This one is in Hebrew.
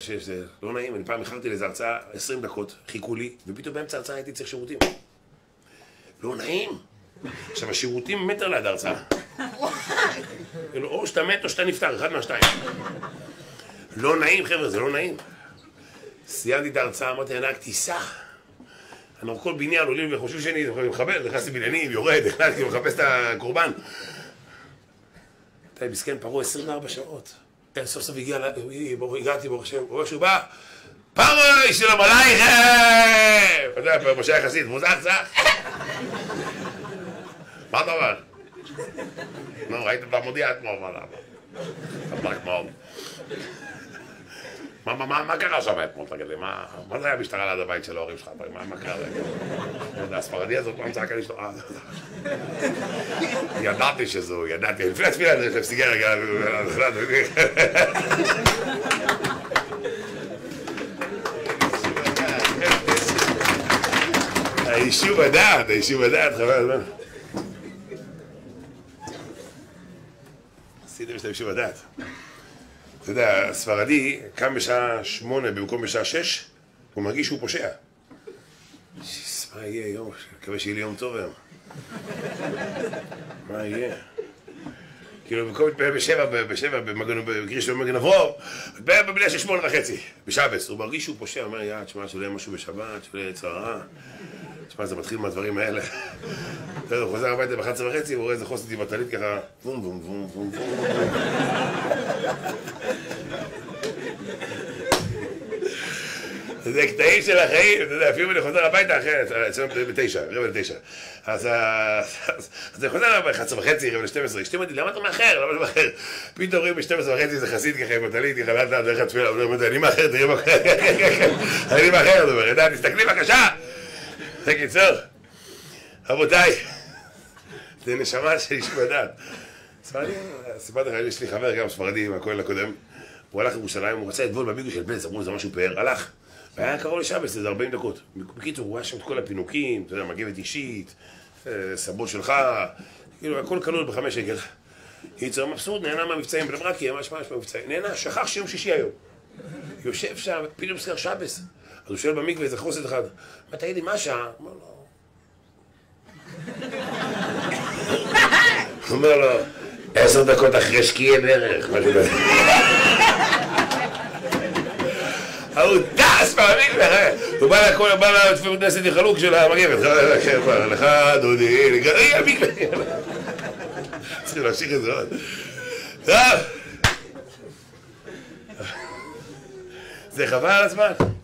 שזה לא נעים, אני פעם הכנתי לאיזו הרצאה 20 דקות, חיכו לי, ופתאום באמצע ההרצאה הייתי צריך שירותים. לא נעים. עכשיו, השירותים מטר ליד ההרצאה. או שאתה מת או שאתה נפטר, אחד מהשתיים. לא נעים, חבר'ה, זה לא נעים. סיימתי את ההרצאה, אמרתי, הנהג, תיסע. אנחנו כל בניין עולים וחושבים שאני מחבל, נכנסתי בניינים, יורד, נכנסתי ומחפש את הקורבן. אתה מסכן פרעה 24 שעות. סוף סוף הגעתי ברוך השם, ברוך שהוא בא, פרעה שלום עלייכם! אתה יודע, משה יחסית, מוזר קצת? מה אתה אומר? נו, ראיתם את המודיע אתמול, מה למה? אתמול. מה קרה שם אתמול, תגיד לי? מה זה היה משטרה ליד הבית של ההורים שלך? מה קרה לזה? הספרדי הזאת, מה מצעק על אשתו? ידעתי שזו, ידעתי. לפני התפילה יש להם סיגר רגע. היישוב הדעת, חבל הזמן. עשיתם שאתה יישוב הדעת. אתה יודע, הספרדי קם בשעה 8 במקום בשעה 6, הוא מרגיש שהוא פושע. מה יהיה יום? מקווה שיהיה לי יום טוב היום. מה יהיה? כאילו, במקום להתפלל בשבע, בקריש במגן אברום, מתפלל בבנייה של 8:30, בשבס. הוא מרגיש שהוא פושע, הוא אומר, תשמע, שלא יהיה משהו בשבת, שלא יהיה צרה. תשמע, זה מתחיל מהדברים האלה. הוא חוזר הביתה ב-11:30, הוא רואה איזה חוסת עם הטלית ככה, בום בום בום בום בום. זה קטעים של החיים, אתה יודע, אפילו אני חוזר הביתה אחרת, אצלנו רבע ל-9. אז אני חוזר ב-11:30, רבע ל-12, אשתי אומרת לי, למה אתה מאחר? למה אתה מאחר? פתאום רואים ב-12:30 זה חסיד ככה עם הטלית, ככה לאט לאט דרך התפילה, אני מאחר, תראי מה קרה, אני מאחר, אתה אומר, תסתכלי בבקשה! זה קיצור, רבותיי, זה נשמה של יישוב הדעת. סיפרתי לך, יש לי חבר גם ספרדי מהכהן הקודם, הוא הלך לירושלים, הוא רצה לטבול בביגו של בלז, אמרו, זה משהו פאר, הלך. והיה קרוב לשבס, איזה 40 דקות. בקיצור, הוא היה שם את כל הפינוקים, אתה יודע, מגבת אישית, סבון שלך, כאילו, הכל כלול ב5 שקל. ייצר מבסוט, נהנה מהמבצעים, בלם רק, ממש מהמבצעים. נהנה, שכח שיום שישי היום. יושב שם, פתאום זכר שבס. אז הוא שואל במקווה איזה חוסת אחד, מה תגיד לי, מה השעה? הוא אומר לו, 10 דקות אחרי שקיעה בערך, משהו כזה. הוא דס במקווה, הוא בא לתפילות כנסת לחלוק של המגבת, לך דודי, לגרי המקווה. צריכים להמשיך את זה עוד. טוב. זה חבל על הזמן.